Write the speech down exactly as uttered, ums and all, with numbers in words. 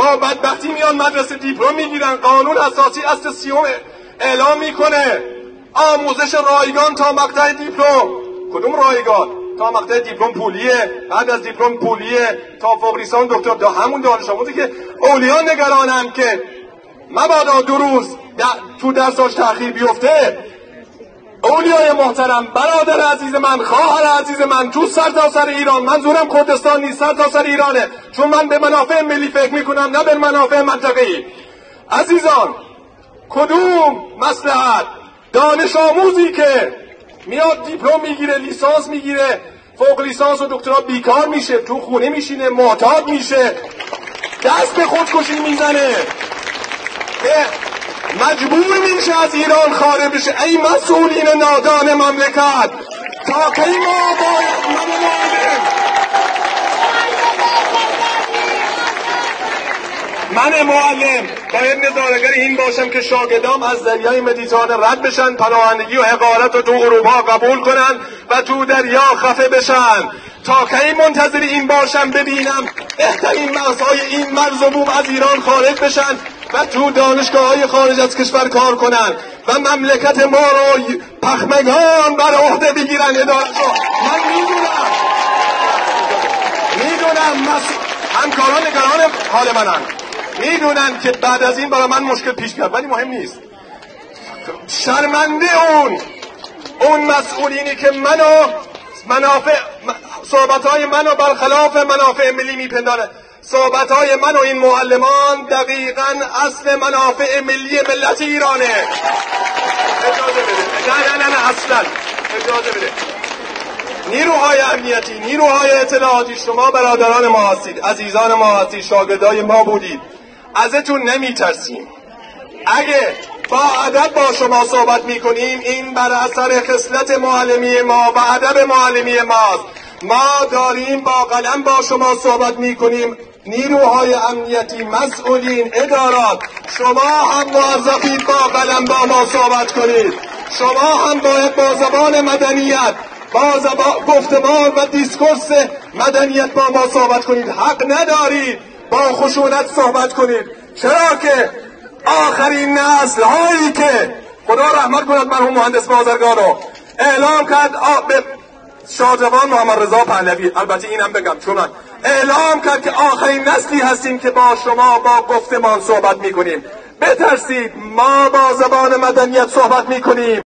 با بدبختی میان مدرسه دیپلم میگیرن. قانون اساسی اصل سیوم اعلام میکنه آموزش رایگان تا مقطع دیپلم. کدوم رایگان؟ تا مقطع دیپلم پولیه، بعد از دیپلم پولیه، تا فوق لیسانس دکتر، دا همون دانش آموزی که اولیا نگرانن که مبادا دو روز تو درساش تأخیر بیفته. اولیای محترم، برادر عزیز من، خواهر عزیز من، تو سر تا سر ایران، منظورم کردستان نیست، سر تا سر ایرانه، چون من به منافع ملی فکر میکنم نه به منافع منطقه‌ای. عزیزان، کدوم مصلحت دانش آموزی که میاد دیپلم میگیره، لیسانس میگیره، فوق لیسانس و دکترا بیکار میشه، تو خونه میشینه، معتاد میشه، دست به خودکشی میزنه، مجبور میشه از ایران خارج بشه. ای مسئولین نادان مملکت، تا کی ما باید من معلم من معلم باید نظاره‌گر این باشم که شاگردام از دریای مدیترانه رد بشن، پناهندگی و حقارت رو تو اروپا قبول کنن و تو دریا خفه بشن؟ تا کی منتظر این باشم ببینم بهترین مغزهای این مرز و بوم از ایران خارج بشن و تو دانشگاه‌های خارج از کشور کار کنن و مملکت ما رو پخمگان بر عهده بگیرن اداره‌ها؟ من میدونم میدونم همکاران نگران حال منن، میدونن که بعد از این برای من مشکل پیش میاد، ولی مهم نیست. شرمنده اون اون مسئولینی که منو منافع صحبت‌های منو برخلاف منافع ملی میپنداره. صحبت‌های من و این معلمان دقیقاً اصل منافع ملی ملت ایرانه. اجازه بده. نه نه نه نه اصلاً اجازه بده. نیروهای امنیتی، نیروهای اطلاعاتی، شما برادران ما هستید، عزیزان ما هستید، شاگردای ما بودید، ازتون نمیترسیم. اگه با ادب با شما صحبت میکنیم این بر اثر خصلت معلمی ما و ادب معلمی ماست. ما داریم با قلم با شما صحبت میکنیم. نیروهای امنیتی، مسئولین، ادارات، شما هم موظفید با قلم با ما صحبت کنید. شما هم باید با زبان مدنیت، با زبان گفتمان و دیسکورس مدنیت با ما صحبت کنید. حق ندارید با خشونت صحبت کنید. چرا که آخرین نسل هایی که خدا رحمت کند مرحوم مهندس بازرگانو اعلام کرد به شاهجوان محمد رضا پهلوی، البته اینم بگم چون من اعلام کرد که آخرین نسلی هستیم که با شما با گفتمان صحبت میکنیم. بترسید، ما با زبان مدنیت صحبت میکنیم.